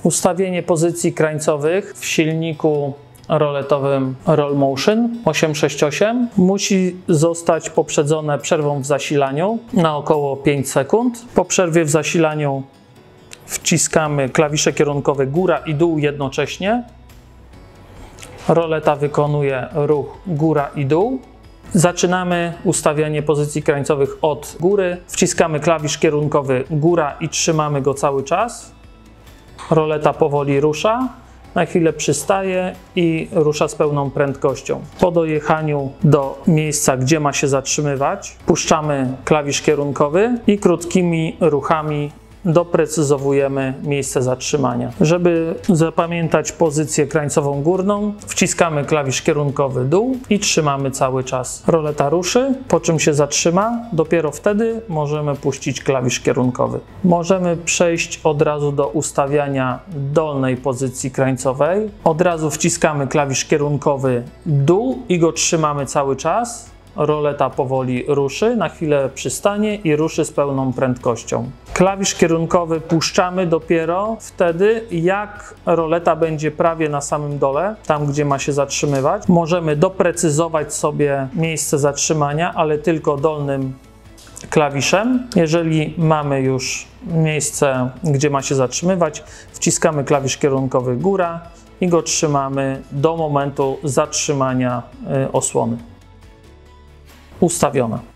Ustawienie pozycji krańcowych w silniku roletowym Roll Motion 868 musi zostać poprzedzone przerwą w zasilaniu na około 5 sekund. Po przerwie w zasilaniu wciskamy klawisze kierunkowe góra i dół jednocześnie. Roleta wykonuje ruch góra i dół. Zaczynamy ustawianie pozycji krańcowych od góry. Wciskamy klawisz kierunkowy góra i trzymamy go cały czas. Roleta powoli rusza. Na chwilę przystaje i rusza z pełną prędkością. Po dojechaniu do miejsca, gdzie ma się zatrzymywać, puszczamy klawisz kierunkowy i krótkimi ruchami doprecyzowujemy miejsce zatrzymania. Żeby zapamiętać pozycję krańcową górną, wciskamy klawisz kierunkowy dół i trzymamy cały czas. Roleta ruszy, po czym się zatrzyma. Dopiero wtedy możemy puścić klawisz kierunkowy. Możemy przejść od razu do ustawiania dolnej pozycji krańcowej. Od razu wciskamy klawisz kierunkowy dół i go trzymamy cały czas. Roleta powoli ruszy, na chwilę przystanie i ruszy z pełną prędkością. Klawisz kierunkowy puszczamy dopiero wtedy, jak roleta będzie prawie na samym dole, tam gdzie ma się zatrzymywać. Możemy doprecyzować sobie miejsce zatrzymania, ale tylko dolnym klawiszem. Jeżeli mamy już miejsce, gdzie ma się zatrzymywać, wciskamy klawisz kierunkowy góra i go trzymamy do momentu zatrzymania osłony. Ustawiona.